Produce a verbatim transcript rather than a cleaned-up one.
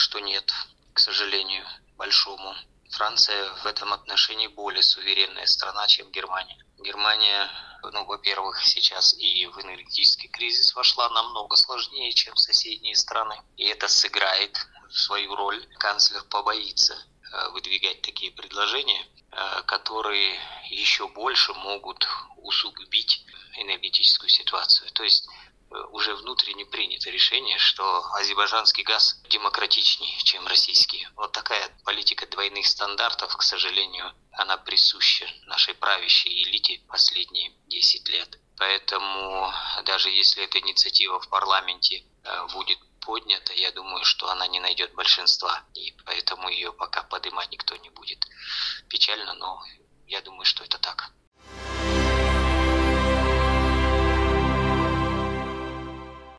что нет, к сожалению, большому. Франция в этом отношении более суверенная страна, чем Германия. Германия, ну, во-первых, сейчас и в энергетический кризис вошла намного сложнее, чем соседние страны. И это сыграет свою роль. Канцлер побоится выдвигать такие предложения, которые еще больше могут усугубить энергетическую ситуацию. То есть уже внутренне принято решение, что азербайджанский газ демократичнее, чем российский. Вот такая политика двойных стандартов, к сожалению, она присуща нашей правящей элите последние десять лет. Поэтому даже если эта инициатива в парламенте будет поднята, я думаю, что она не найдет большинства, и поэтому ее пока поднимать никто не будет. Печально, но я думаю, что это так.